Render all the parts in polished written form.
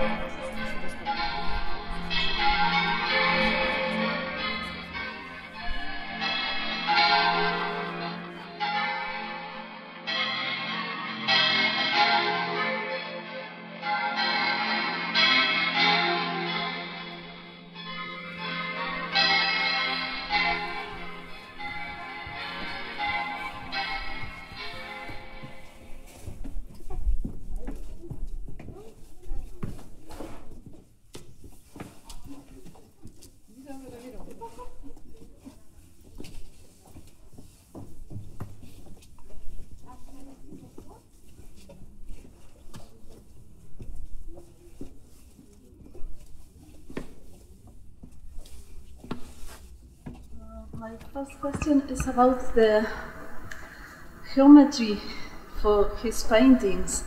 My first question is about the geometry for his paintings.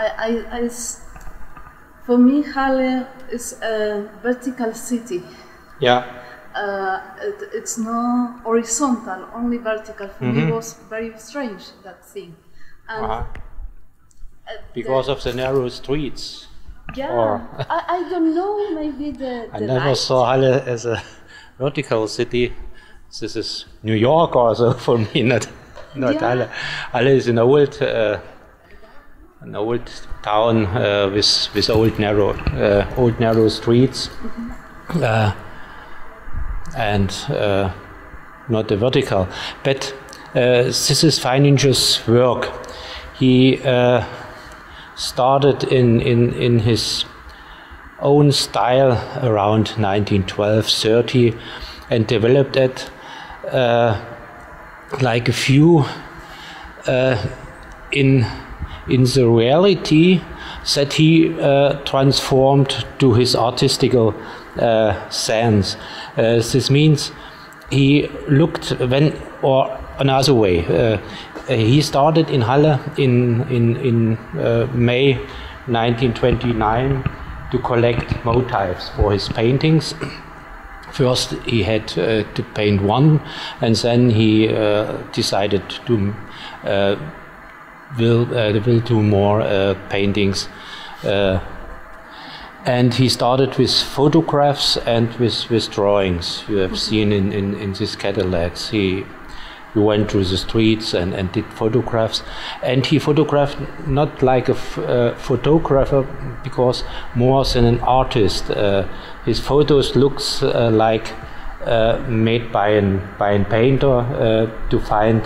For me, Halle is a vertical city. Yeah. It's not horizontal, only vertical. For me, it was very strange, that thing. And because of the narrow streets. Yeah, I don't know, maybe the I never saw Halle as a vertical city. This is New York also for me, not Halle. Halle is an old town with old narrow streets, and not the vertical. But this is Feininger's work. He started in his own style around 1912-30 and developed it like a few in the reality that he transformed to his artistical sense. This means he looked or another way. He started in Halle in May 1929 to collect motifs for his paintings. First he had to paint one, and then he decided to will do more paintings. And he started with photographs and with drawings. You have seen in these catalogs. He went through the streets and did photographs. And he photographed not like a photographer, because more than an artist. His photos looks like made by a painter to find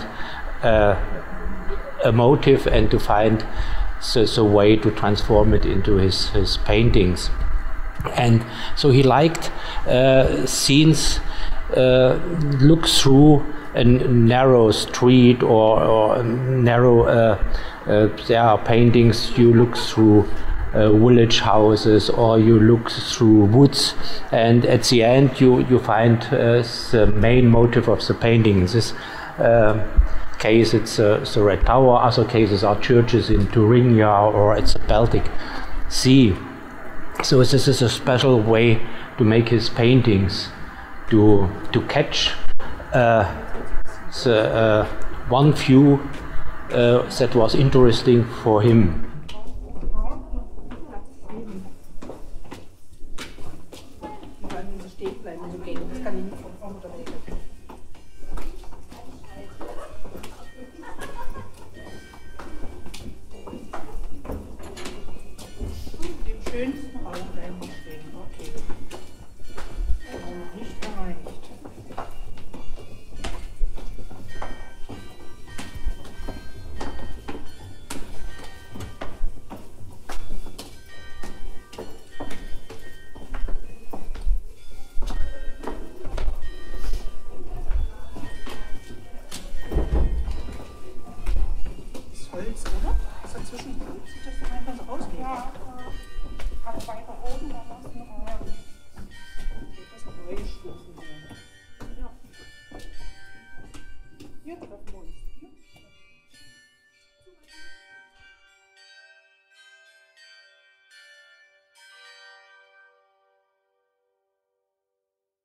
a motive and to find the way to transform it into his paintings. And so he liked scenes look through a narrow street or narrow there are paintings you look through village houses, or you look through woods, and at the end you find the main motive of the painting. In this case it's the Red Tower, other cases are churches in Thuringia or it's the Baltic Sea. So this is a special way to make his paintings, to catch the one view that was interesting for him. Schönsten Raum stehen. Okay.